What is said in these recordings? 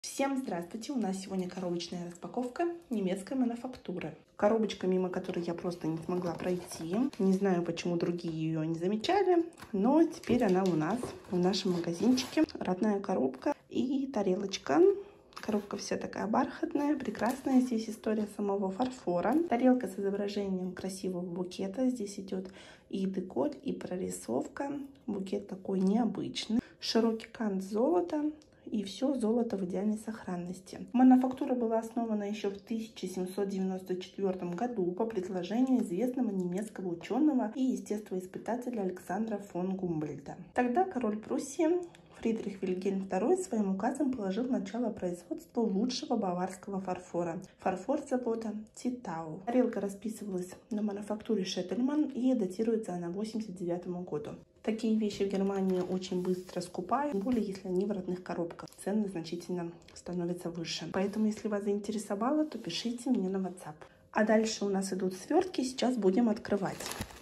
Всем здравствуйте! У нас сегодня коробочная распаковка немецкой мануфактуры. Коробочка, мимо которой я просто не смогла пройти. Не знаю, почему другие ее не замечали, но теперь она у нас в нашем магазинчике. Родная коробка и тарелочка. Коробка вся такая бархатная, прекрасная. Здесь история самого фарфора. Тарелка с изображением красивого букета. Здесь идет и декор, и прорисовка. Букет такой необычный. Широкий кант золота. И все золото в идеальной сохранности. Мануфактура была основана еще в 1794 году по предложению известного немецкого ученого и естествоиспытателя Александра фон Гумбольдта. Тогда король Пруссии Фридрих Вильгельм II своим указом положил начало производству лучшего баварского фарфора. Фарфор завода Титау. Тарелка расписывалась на мануфактуре Шеттельман и датируется она 1989 году. Такие вещи в Германии очень быстро скупают, тем более если они в родных коробках. Цены значительно становятся выше. Поэтому, если вас заинтересовало, то пишите мне на WhatsApp. А дальше у нас идут свертки, сейчас будем открывать.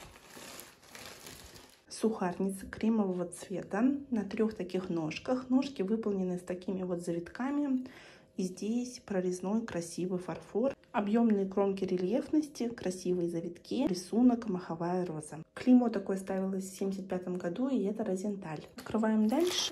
Сухарница кремового цвета на 3 таких ножках. Ножки выполнены с такими вот завитками. И здесь прорезной красивый фарфор. Объемные кромки рельефности, красивые завитки, рисунок маховая роза. Клеймо такое ставилось в 1975 году, и это Розенталь. Открываем дальше.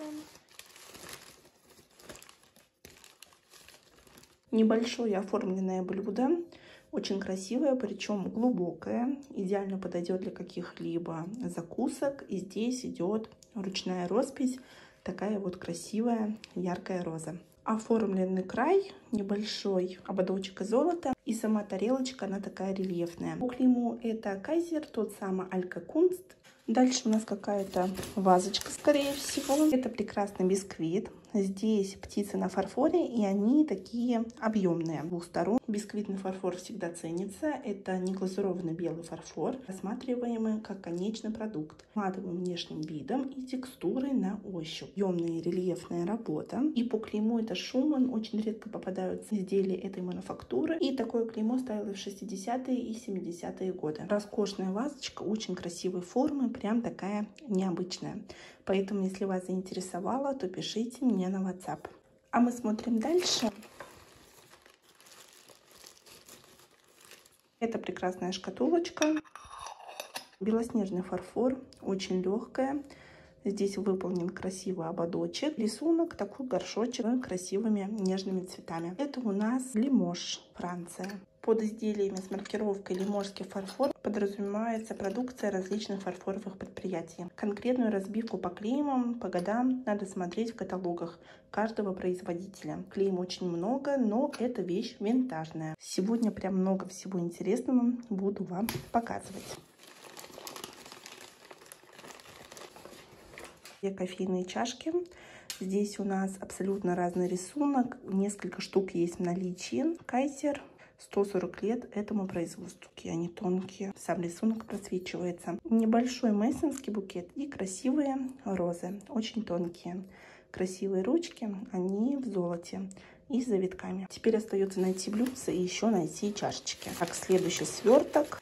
Небольшое оформленное блюдо. Очень красивое, причем глубокое. Идеально подойдет для каких-либо закусок. И здесь идет ручная роспись. Такая вот красивая яркая роза. Оформленный край, небольшой ободочек из золота. И сама тарелочка, она такая рельефная. По клейму это Кайзер, тот самый Алька Кунст. Дальше у нас какая-то вазочка, скорее всего. Это прекрасный бисквит. Здесь птицы на фарфоре, и они такие объемные. С двух сторон. Бисквитный фарфор всегда ценится. Это не глазурованный белый фарфор, рассматриваемый как конечный продукт. Матовым внешним видом и текстурой на ощупь. Объемная рельефная работа. И по клейму это Шуман. Очень редко попадаются изделия этой мануфактуры. И такое клеймо ставилось в 60-е и 70-е годы. Роскошная вазочка, очень красивой формы, прям такая необычная. Поэтому, если вас заинтересовало, то пишите мне на WhatsApp. А мы смотрим дальше. Это прекрасная шкатулочка. Белоснежный фарфор, очень легкая. Здесь выполнен красивый ободочек. Рисунок, такой горшочек с красивыми нежными цветами. Это у нас Лимож, Франция. Под изделиями с маркировкой «Лиможский фарфор» подразумевается продукция различных фарфоровых предприятий. Конкретную разбивку по клеймам, по годам надо смотреть в каталогах каждого производителя. Клейм очень много, но это вещь винтажная. Сегодня прям много всего интересного буду вам показывать. Две кофейные чашки. Здесь у нас абсолютно разный рисунок. Несколько штук есть в наличии. Кайзер. 140 лет этому производству. Они тонкие. Сам рисунок просвечивается. Небольшой мессинский букет и красивые розы. Очень тонкие. Красивые ручки. Они в золоте и с завитками. Теперь остается найти блюдце и еще найти чашечки. Так, следующий сверток.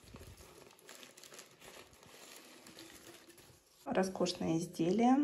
Роскошное изделие.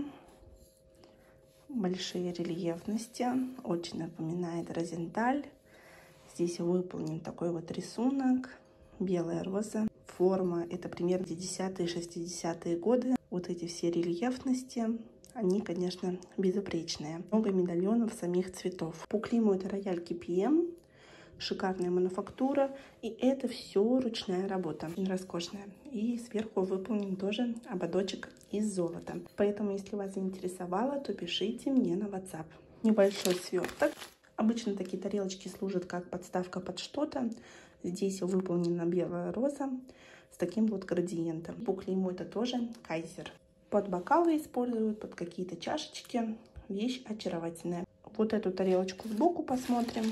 Большие рельефности. Очень напоминает Розенталь. Здесь выполнен такой вот рисунок. Белая роза. Форма это примерно 50-е, 60-е годы. Вот эти все рельефности, они, конечно, безупречные. Много медальонов самих цветов. По клейму это рояль KPM. Шикарная мануфактура. И это все ручная работа. Очень роскошная. И сверху выполнен тоже ободочек из золота. Поэтому, если вас заинтересовало, то пишите мне на WhatsApp. Небольшой сверток. Обычно такие тарелочки служат как подставка под что-то. Здесь выполнена белая роза с таким вот градиентом. По клейму это тоже Кайзер. Под бокалы используют, под какие-то чашечки. Вещь очаровательная. Вот эту тарелочку сбоку посмотрим.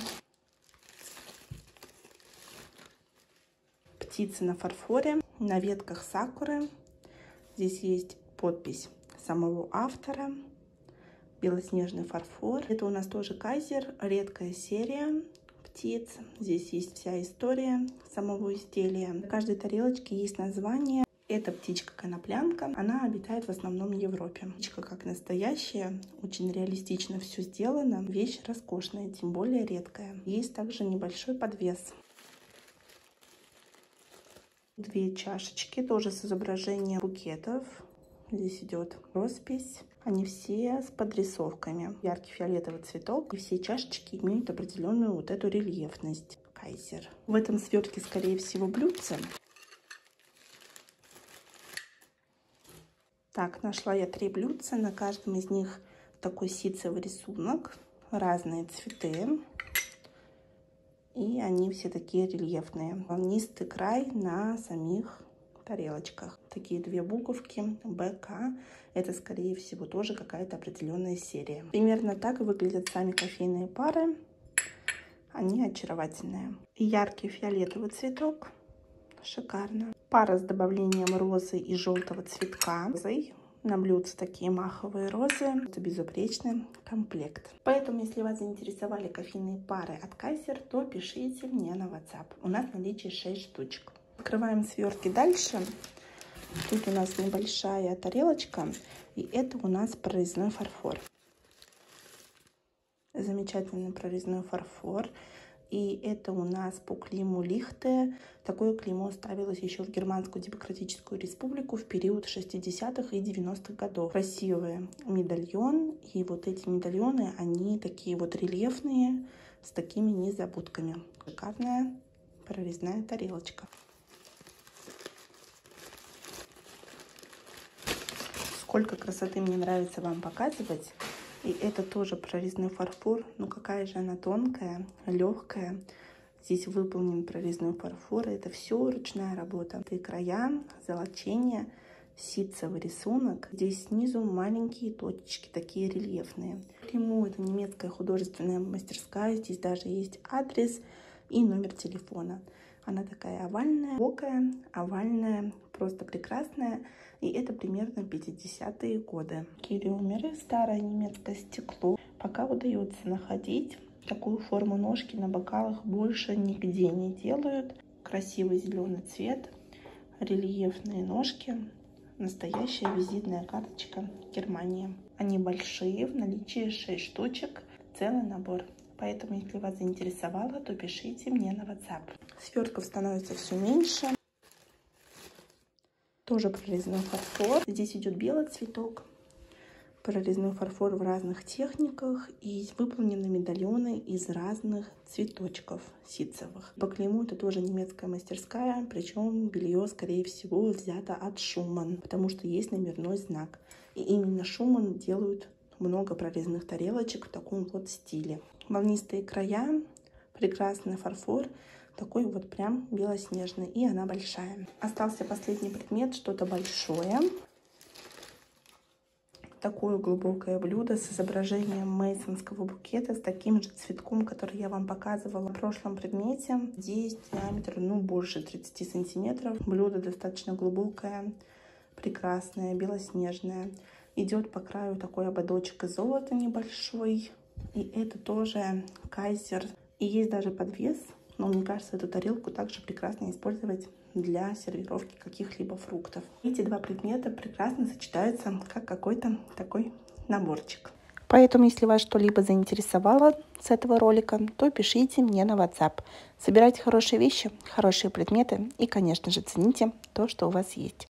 Птицы на фарфоре, на ветках сакуры. Здесь есть подпись самого автора. Белоснежный фарфор. Это у нас тоже Кайзер. Редкая серия птиц. Здесь есть вся история самого изделия. На каждой тарелочке есть название Это птичка-коноплянка. Она обитает в основном в Европе. Птичка как настоящая, очень реалистично все сделано. Вещь роскошная, тем более редкая. Есть также небольшой подвес. Две чашечки, тоже с изображением букетов. Здесь идет роспись. Они все с подрисовками. Яркий фиолетовый цветок. И все чашечки имеют определенную вот эту рельефность. Кайзер. В этом свертке, скорее всего, блюдце. Так, нашла я 3 блюдца. На каждом из них такой ситцевый рисунок. Разные цветы. И они все такие рельефные. Волнистый край на самих тарелочках. Такие 2 буковки БК. Это, скорее всего, тоже какая-то определенная серия. Примерно так выглядят сами кофейные пары. Они очаровательные. Яркий фиолетовый цветок. Шикарно. Пара с добавлением розы и желтого цветка. На блюдце такие маховые розы. Это безупречный комплект. Поэтому, если вас заинтересовали кофейные пары от Кайзер, то пишите мне на WhatsApp. У нас в наличии 6 штучек. Открываем свертки дальше. Тут у нас небольшая тарелочка. И это у нас прорезной фарфор. Замечательный прорезной фарфор. И это у нас по клейму Лихте. Такое клеймо ставилось еще в Германскую Демократическую Республику в период 60-х и 90-х годов. Красивый медальон. И вот эти медальоны, они такие вот рельефные, с такими незабудками. Шикарная прорезная тарелочка. Сколько красоты мне нравится вам показывать. И это тоже прорезной фарфор. Ну какая же она тонкая, легкая. Здесь выполнен прорезной фарфор. Это все ручная работа. Это края, золочение, ситцевый рисунок. Здесь снизу маленькие точечки, такие рельефные. Клеймо — это немецкая художественная мастерская. Здесь даже есть адрес и номер телефона. Она такая овальная, глубокая, овальная, просто прекрасная. И это примерно 50-е годы. Кирюмеры, старое немецкое стекло. Пока удается находить. Такую форму ножки на бокалах больше нигде не делают. Красивый зеленый цвет, рельефные ножки. Настоящая визитная карточка Германии. Они большие, в наличии 6 штучек, целый набор. Поэтому, если вас заинтересовало, то пишите мне на WhatsApp. Свертков становится все меньше. Тоже прорезной фарфор. Здесь идет белый цветок. Прорезной фарфор в разных техниках. И выполнены медальоны из разных цветочков ситцевых. По клейму это тоже немецкая мастерская. Причем белье, скорее всего, взято от Шуман. Потому что есть номерной знак. И именно Шуман делают много прорезных тарелочек в таком вот стиле. Волнистые края, прекрасный фарфор, такой вот прям белоснежный, и она большая. Остался последний предмет, что-то большое. Такое глубокое блюдо с изображением мейсонского букета, с таким же цветком, который я вам показывала в прошлом предмете. Здесь диаметр, больше 30 сантиметров. Блюдо достаточно глубокое, прекрасное, белоснежное. Идет по краю такой ободочек из золота небольшой. И это тоже Кайзер. И есть даже подвес. Но мне кажется, эту тарелку также прекрасно использовать для сервировки каких-либо фруктов. Эти 2 предмета прекрасно сочетаются как какой-то такой наборчик. Поэтому, если вас что-либо заинтересовало с этого ролика, то пишите мне на WhatsApp. Собирайте хорошие вещи, хорошие предметы и, конечно же, цените то, что у вас есть.